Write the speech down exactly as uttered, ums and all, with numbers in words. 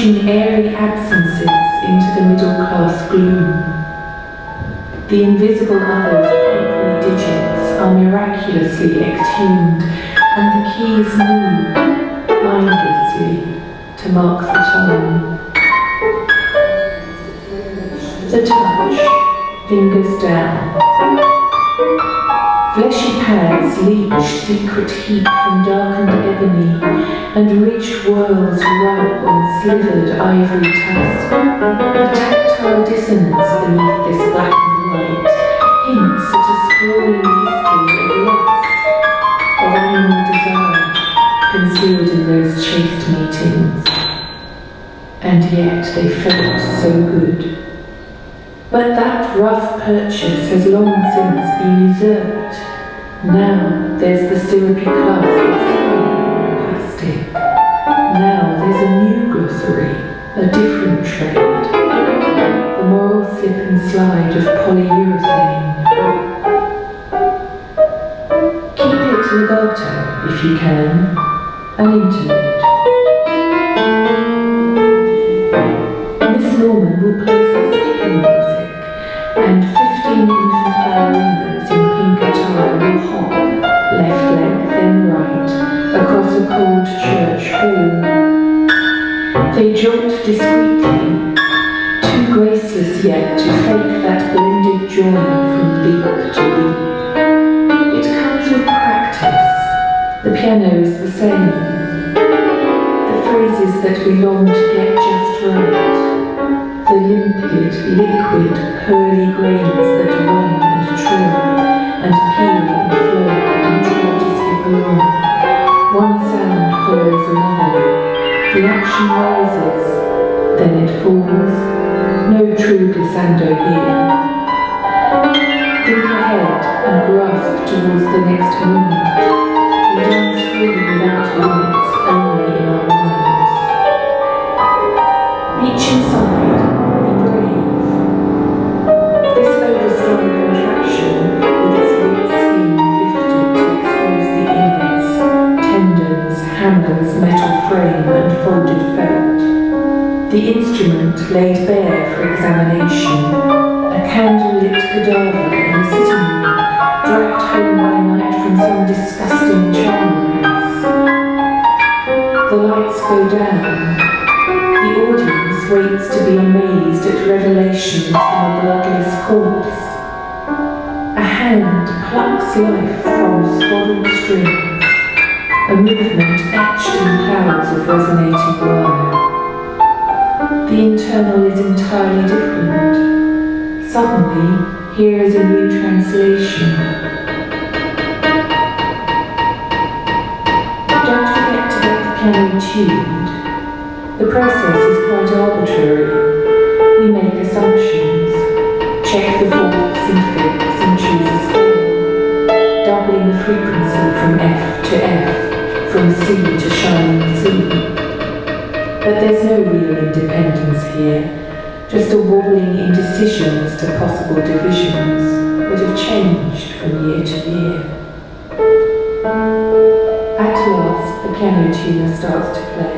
pushing airy absences into the middle-class gloom. The invisible others' papery digits are miraculously extuned, and the keys move mindlessly to mark the time. The touch, fingers down. Fleshy pads leach secret heat from darkened ebony, and ridged whirls rub on slivered ivory tusk. The tactile dissonance beneath this black and white hints at a sprawling history of lust, of animal desire, concealed in those chaste meetings. And yet they felt so good. But that rough purchase has long since been usurped. Now there's the syrupy class of plastic. Now there's a new glossary, a different trade. The moral slip and slide of polyurethane. Keep it legato, if you can, an interlude. Miss Norman will play some skipping music, and fifteen infant ballerinas in pink attire will hop, left leg then right, across a cold church hall. They jolt discreetly, too graceless yet to fake that blended joy from leap to leap. It comes with practice. The piano is the same. The phrases that we long to get just right. The limpid, liquid, pearly grains that run and trim, and peel and flow and try to skip along. One sound follows another. The action rises, then it falls. No true glissando here. Think ahead and grasp towards the next moment. We dance freely without limits, only in our minds. Reach inside. Metal frame and folded felt. The instrument laid bare for examination. A candle-lit cadaver in a sitting room, dragged home by night from some disgusting charnel house. The lights go down. The audience waits to be amazed at revelations from a bloodless corpse. A hand plucks life from swaddled strings. A movement etched in clouds of resonating wire. The internal is entirely different. Suddenly, here is a new translation. Don't forget to get the piano tuned. The process is quite arbitrary. We make assumptions, check the fourths and fifths and choose a scale, doubling the frequency from F to F. From sea to shining sea. But there's no real independence here, just a wobbling indecision as to possible divisions that have changed from year to year. At last, the piano tuner starts to play.